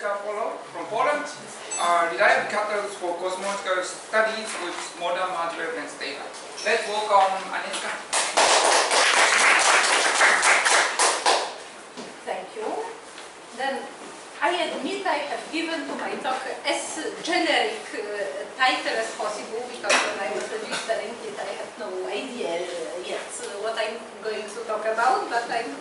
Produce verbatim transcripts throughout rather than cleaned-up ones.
Agnieszka Polo from Poland. Uh, reliable catalogs for cosmological studies with modern multivariance data. Let's welcome Agnieszka. Thank you. Then I admit I have given to my talk as generic uh, title as possible, because when I was registering it I had no idea yet what I'm going to talk about, but I'm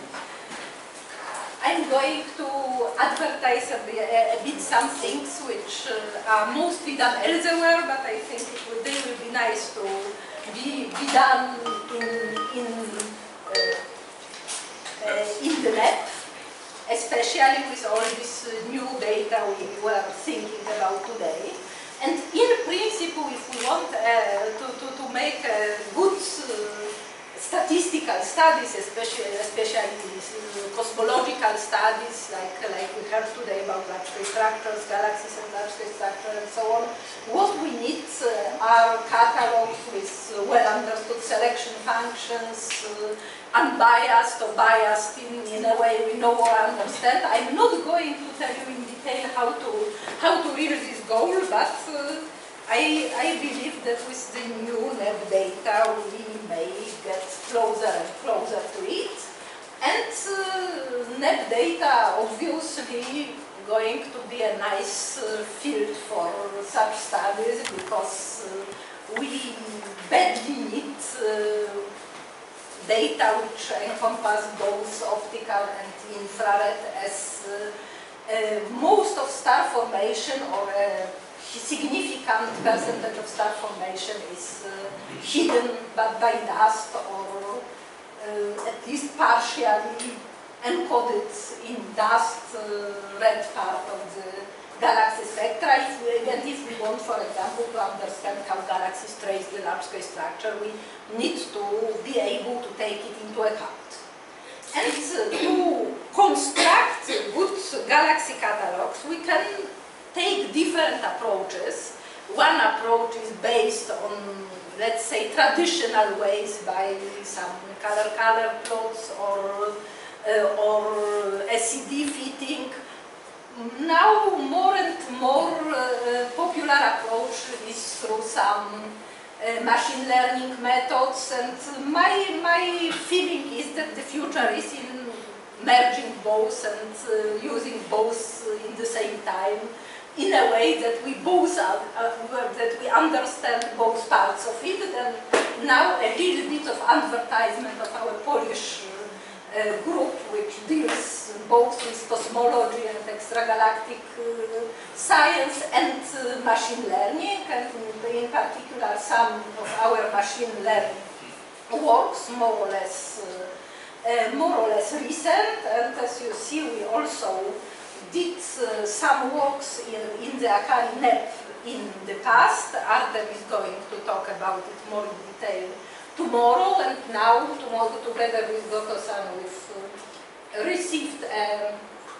I'm going to advertise a bit, a bit some things which uh, are mostly done elsewhere, but I think it will, they will be nice to be, be done in, in, uh, uh, in the lab, especially with all this uh, new data we were thinking about today. And in principle, if we want uh, to, to, to make a good uh, statistical studies, especially, especially these uh, cosmological studies, like, like we heard today about large-scale structures, galaxies and large-scale structures and so on. What we need uh, are catalogs with uh, well-understood selection functions, uh, unbiased or biased in, in a way we know or understand. I'm not going to tell you in detail how to, how to reach this goal, but uh, I, I believe that with the new N E P data we may get closer and closer to it. And uh, N E P data obviously going to be a nice uh, field for such studies, because uh, we badly need uh, data which encompass both optical and infrared, as uh, uh, most of star formation, or uh, significant percentage of star formation, is uh, hidden but by dust, or uh, at least partially encoded in dust, uh, red part of the galaxy spectra. If we, and if we want, for example, to understand how galaxies trace the large-scale structure, we need to be able to take it into account. And uh, to construct good galaxy catalogs, we can take different approaches. One approach is based on, let's say, traditional ways, by some color-color plots or, uh, or S E D fitting. Now more and more uh, popular approach is through some uh, machine learning methods, and my, my feeling is that the future is in merging both and uh, using both in the same time, in a way that we both are, uh, that we understand both parts of it. And now a little bit of advertisement of our Polish uh, group, which deals both with cosmology and extragalactic uh, science and uh, machine learning, and in particular some of our machine learning works more or less, uh, uh, more or less recent. And as you see, we also did uh, some works in, in the Akari N E P in the past. Artem is going to talk about it more in detail tomorrow, and now, tomorrow, together with Goto-san, we've uh, received a,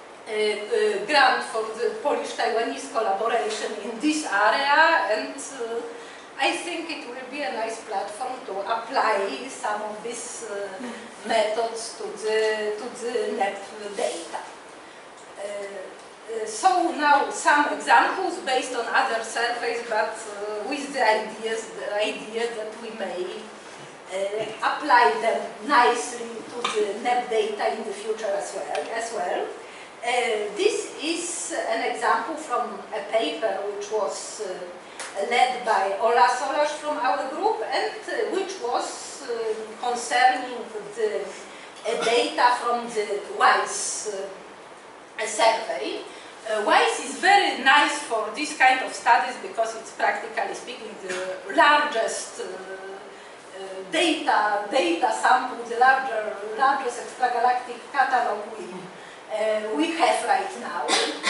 a, a grant for the Polish-Taiwanese collaboration in this area, and uh, I think it will be a nice platform to apply some of these uh, methods to the, to the N E P data. Uh, uh, so now some examples based on other surveys, but uh, with the ideas, the idea that we may uh, apply them nicely to the N E P data in the future as well. As well. Uh, this is an example from a paper which was uh, led by Ola Solarz from our group, and uh, which was uh, concerning the uh, data from the WISE uh, a survey. Uh, WISE is very nice for this kind of studies, because it's, practically speaking, the largest uh, uh, data data sample, the larger, largest extragalactic catalog we, uh, we have right now,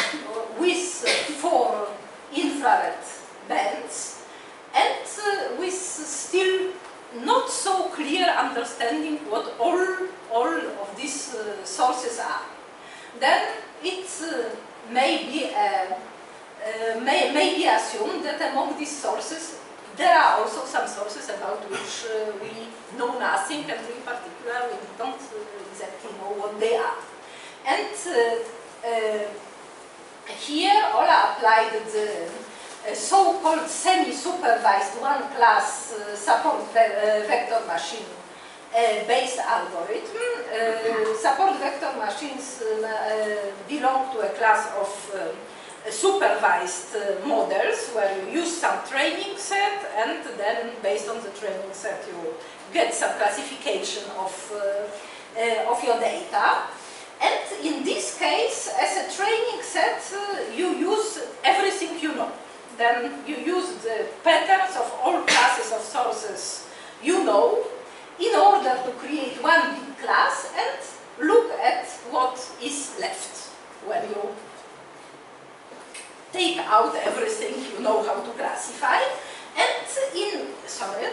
with four infrared bands, and uh, with still not so clear understanding what all, all of these uh, sources are. Then it uh, may, be, uh, uh, may, may be assumed that among these sources there are also some sources about which uh, we know nothing, and in particular we don't uh, exactly know what they are. And uh, uh, here Nicola applied the uh, so-called semi-supervised one-class uh, support ve uh, vector machine uh, based algorithm. Uh, support vector machines uh, uh, belong to a class of uh, supervised uh, models where you use some training set, and then based on the training set you get some classification of, uh, uh, of your data. And in this case, as a training set, uh, you use everything you know. Then you use the patterns of all classes of sources you know in order to create one big class and look at what is left when you take out everything you know how to classify. And in, sorry,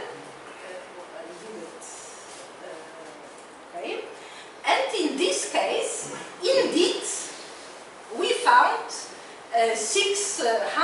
okay. And in this case, indeed, we found uh, six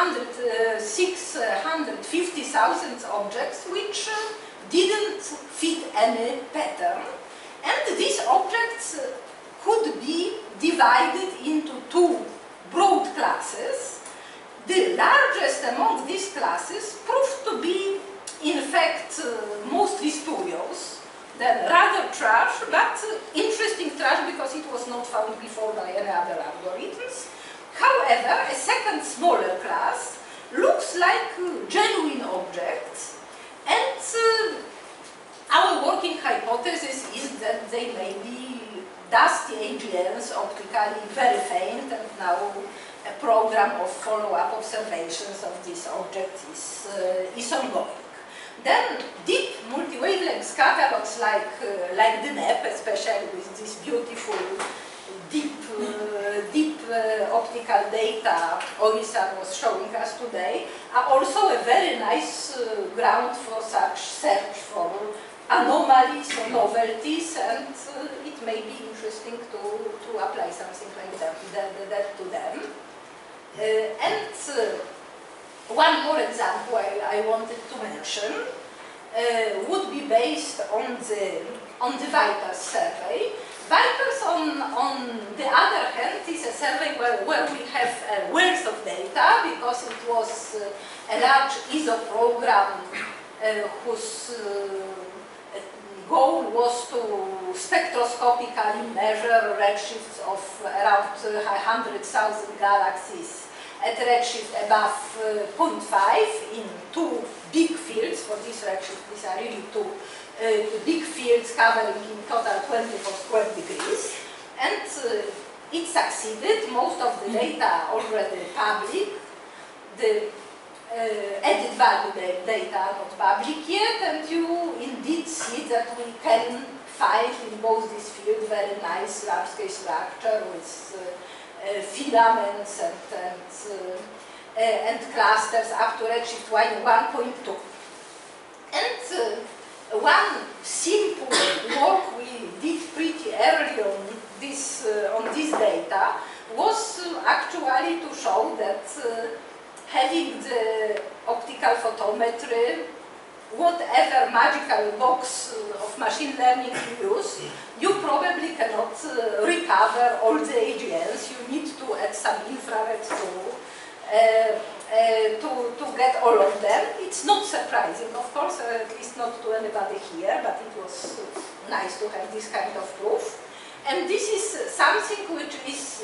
hundred fifty thousand objects which uh, didn't fit any pattern. And these objects uh, could be divided into two broad classes. The largest among these classes proved to be, in fact, uh, mostly spurious. Then rather trash, but uh, interesting trash because it was not found before by any other algorithms. However, a second smaller class looks like uh, genuine objects, and uh, our working hypothesis is that they may be dusty A G Ns, optically very faint, and now a program of follow-up observations of this object is, uh, is ongoing. Then deep multi-wavelength catalogs like, uh, like the N E P, especially with this beautiful deep, uh, deep uh, optical data Oisan was showing us today, are also a very nice uh, ground for such search for anomalies or novelties, and uh, it may be interesting to, to apply something like that, that, that to them. Uh, and uh, one more example I, I wanted to mention uh, would be based on the, on the Vipers survey. Vipers, on, on the other hand, is a survey where, where we have a wealth of data because it was uh, a large I S O program uh, whose uh, goal was to spectroscopically measure redshifts of around one hundred thousand galaxies at redshift above uh, zero point five in two big fields. For this redshift, these are really two uh, big fields covering in total twenty-four square degrees. And uh, it succeeded. Most of the data already public. The uh, added value data are not public yet, and you indeed see that we can find in both these fields very nice large-scale structure with uh, Uh, filaments and, and, uh, uh, and clusters up to redshift one point two. And uh, one simple work we did pretty early on this, uh, on this data was uh, actually to show that uh, having the optical photometry, whatever magical box of machine learning you use, you probably cannot uh, recover all the A G Ns. You need to add some infrared to, uh, uh, to, to get all of them. It's not surprising, of course, uh, at least not to anybody here, but it was nice to have this kind of proof. And this is something which is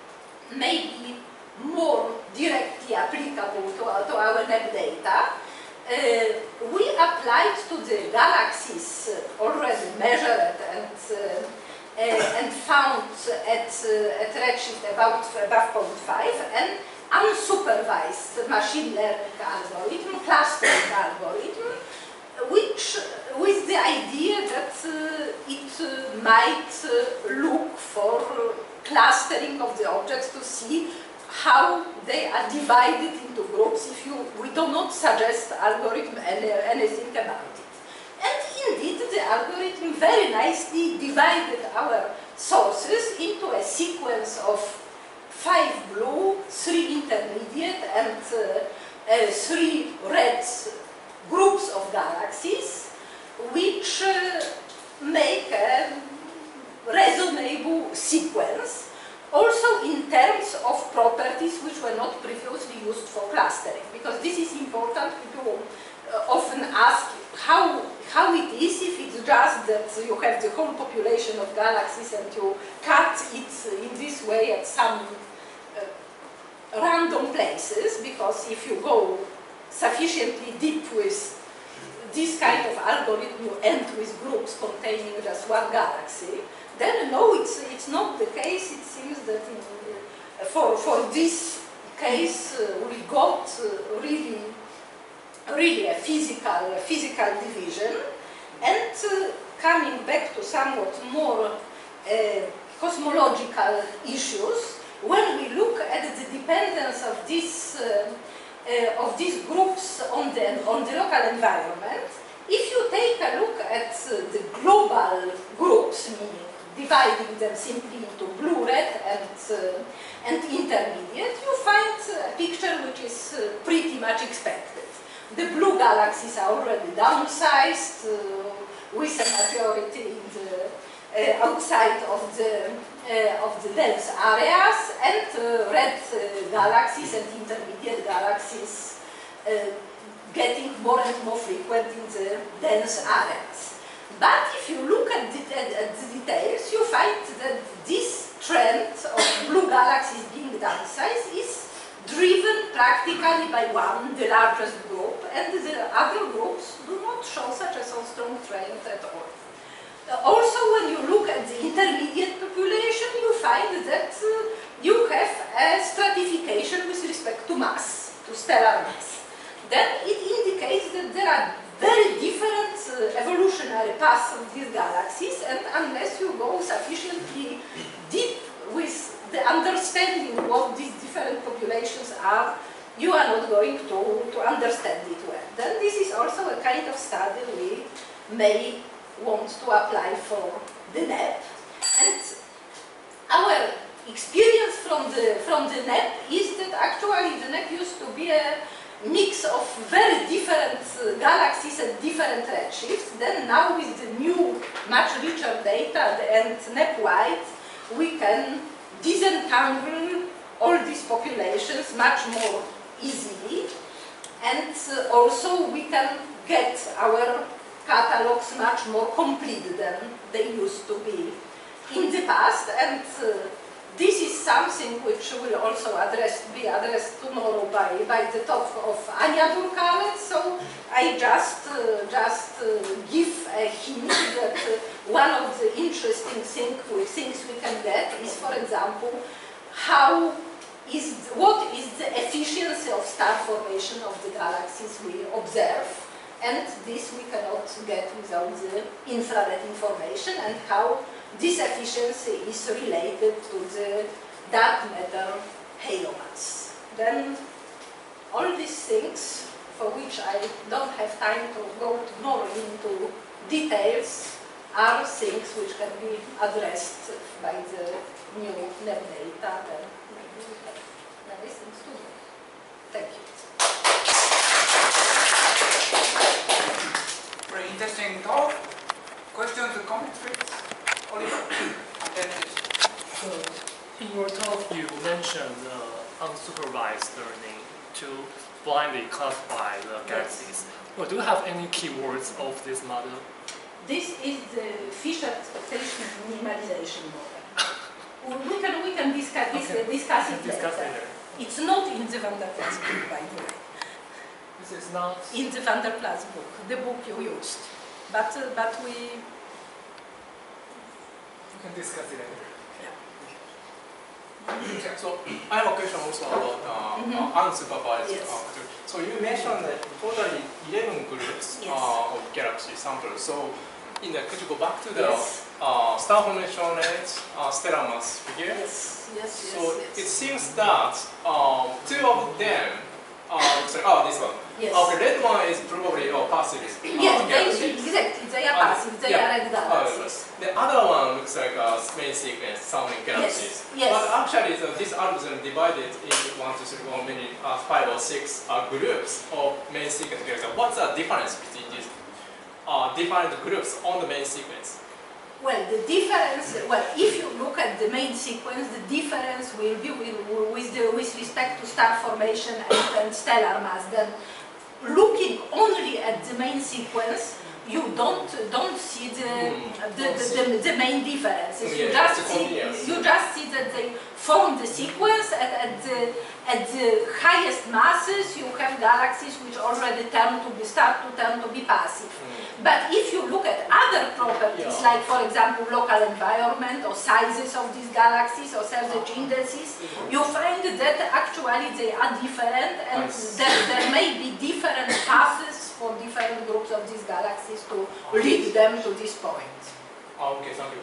maybe more directly applicable to, to our N E P data. Uh, we applied to the galaxies uh, already measured and, uh, uh, and found at, uh, at redshift about above zero point five an unsupervised machine learning algorithm, clustering algorithm, which with the idea that uh, it uh, might uh, look for clustering of the objects to see how they are divided into groups if you, we do not suggest algorithm any, anything about it. And indeed, the algorithm very nicely divided our sources into a sequence of five blue, three intermediate, and uh, uh, three red groups of galaxies, which uh, make a reasonable sequence Also in terms of properties which were not previously used for clustering, because this is important. People uh, often ask how, how it is if it's just that you have the whole population of galaxies and you cut it in this way at some uh, random places, because if you go sufficiently deep with this kind of algorithm, you end with groups containing just one galaxy. Then no, it's, it's not the case. It seems that in, uh, for, for this case uh, we got uh, really, really a physical, a physical division. And uh, coming back to somewhat more uh, cosmological issues, when we look at the dependence of these, uh, uh, of these groups on the, on the local environment, if you take a look at uh, the global groups, meaning dividing them simply into blue, red, and, uh, and intermediate, you find a picture which is uh, pretty much expected. The blue galaxies are already downsized, uh, with a majority in the, uh, outside of the, uh, of the dense areas, and uh, red uh, galaxies and intermediate galaxies uh, getting more and more frequent in the dense areas. But if you look at the, at, at the details, you find that this trend of blue galaxies being downsized is driven practically by one, the largest group, and the other groups do not show such a so strong trend at all. Uh, also, when you look at the intermediate population, you find that uh, you have a stratification with respect to mass, to stellar mass. Then it indicates that there are very different uh, evolutionary paths of these galaxies, and unless you go sufficiently deep with the understanding what these different populations are, you are not going to, to understand it well. Then this is also a kind of study we may want to apply for the N E P. And our experience from the, from the N E P is that actually the N E P used to be a mix of very different uh, galaxies at different redshifts. Then now with the new, much richer data and N E P-wide, we can disentangle all these populations much more easily. And uh, also we can get our catalogs much more complete than they used to be in the past. And uh, this is something which will also address, be addressed tomorrow by, by the talk of Anja Durkalet. So I just, uh, just uh, give a hint that uh, one of the interesting thing, things we can get is, for example, how is, what is the efficiency of star formation of the galaxies we observe. And this we cannot get without the infrared information, and how this efficiency is related to the dark matter halo mass. Then all these things, for which I don't have time to go more into details, are things which can be addressed by the new N E P data. Then maybe we have many things to do. Thank you. Very interesting talk. Questions or comments, please? Oliver? And then So, in your talk, you mentioned uh, unsupervised learning to blindly classify the galaxies. Well, do you have any keywords of this model? This is the Fisher expectation minimalization model. We can, we can discuss, Okay. discuss it Discuss later. later. It's not in the Van der Plas book, by the way. This is not. In the Van der Plas book, the book you used. But, uh, but we... We can discuss it later. So I have a question also about uh, Mhm. uh, unsupervised. Yes. Uh, so you mentioned that totally eleven groups Yes. uh, of galaxy samples. So in the, could you go back to the Yes. uh, star formation rate, uh, stellar mass figure? Yes, yes, yes, So yes. it seems that um, two of them, uh, sorry, oh, this one. Yes. Okay, red one is probably a passive uh, Yes, they, galaxy. exactly, they are Uh, passive, they yeah. are red galaxies. The other one looks like a main sequence, sounding galaxies. yes. But actually, so this algorithm divided into one, two, three, four, many, uh, five or six uh, groups of main sequence galaxies. What's the difference between these uh, different groups on the main sequence? well, the difference, well, if you look at the main sequence, the difference will be with, with, the, with respect to star formation and, and stellar mass. Then, looking only at the main sequence, you don't don't see the the, the, the, the main differences. You Yeah, just see you just see that they form the sequence at, at the at the highest masses. You have galaxies which already turn to be start to turn to be passive. Mm. But if you look at other properties, Yeah. like for example local environment or sizes of these galaxies or surge indices, you find that actually they are different, and there, there may be different paths for different groups of these galaxies to lead them to this point. Oh, okay, thank you.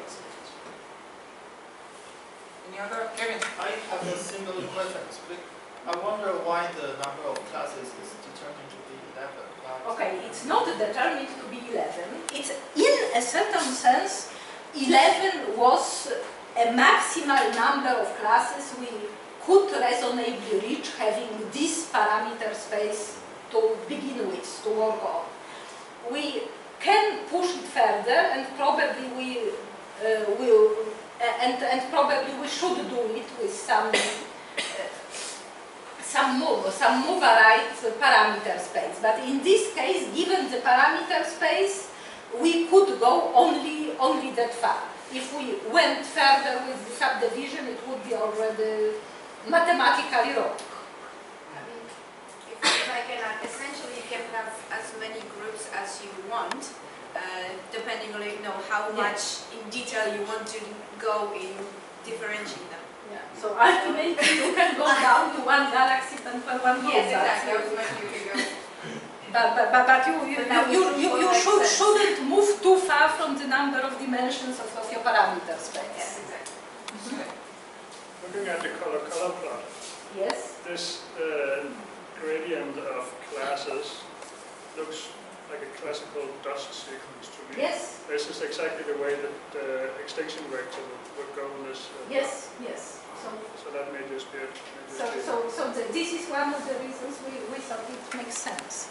Any other? Kevin? I have a similar question. I wonder why the number of classes is determined to be eleven. Okay, it's not determined to be eleven. It's, in a certain sense, eleven was a maximal number of classes we could reasonably reach having this parameter space to begin with, to work on. We can push it further, and probably we uh, will, uh, and, and probably we should do it with some uh, some more, some more varied parameter space. But in this case, given the parameter space, we could go only only that far. If we went further with the subdivision, it would be already mathematically wrong. If I can add, essentially you can have as many groups as you want, uh, depending on you know how Yeah. much in detail you want to go in differentiating them. Yeah. So ultimately, you can go down to one galaxy and per one group. Yes, exactly. As much you can go. But, but, but, but you, you, But that you, would- you, would you make should, sense. shouldn't move too far from the number of dimensions of, of your parameter space. Yes, exactly. Looking at the color color plot, Yes? this uh, gradient of classes looks like a classical dust sequence to me. Yes? This is exactly the way that the extinction vector would, would go in this. Uh, Yes, yes. So, So that may just be it. May so, just be so, so the, this is one of the reasons we, we thought it makes sense.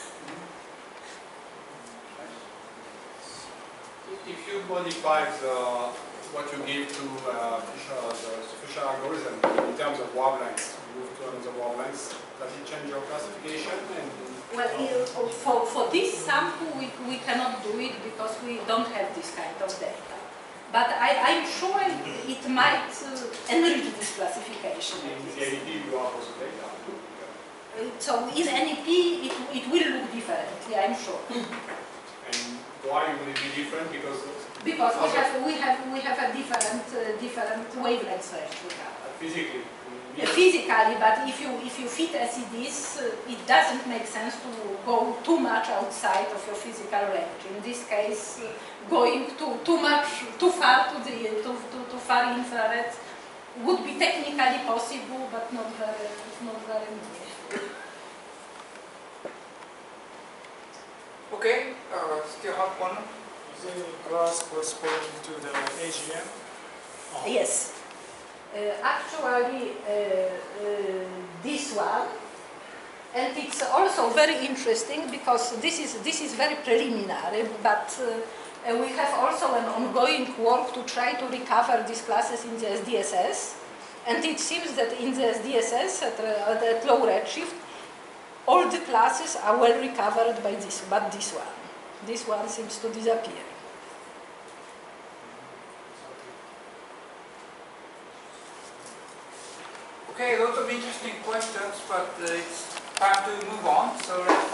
If you modify the, what you give to uh, Fisher, the Fisher algorithm in terms of wavelengths, you move to another wavelengths, does it change your classification? And Well, uh, for, for this sample, we, we cannot do it because we don't have this kind of data. But I, I'm sure it might uh, enrich this classification. in the A D P, you have also data. Uh, So in N E P, it, it will look differently, I'm sure. And why would it be different? Because Because we have, we have, we have a different, uh, different wavelength range we have. uh, physically, Uh, Physically, but if you if you fit S E Ds, uh, it doesn't make sense to go too much outside of your physical range. In this case, uh, going too too much too far to the too too, too far infrared would be technically possible, but not very not very near. Okay, uh, still have one. The glass corresponding to the A G M. Yes. Uh, actually, uh, uh, this one, and it's also very interesting because this is this is very preliminary, but uh, uh, we have also an ongoing work to try to recover these classes in the S D S S, and it seems that in the S D S S at, uh, at low redshift, all the classes are well recovered by this, but this one, this one seems to disappear. Okay, lots of interesting questions, but uh, it's time to move on. So let's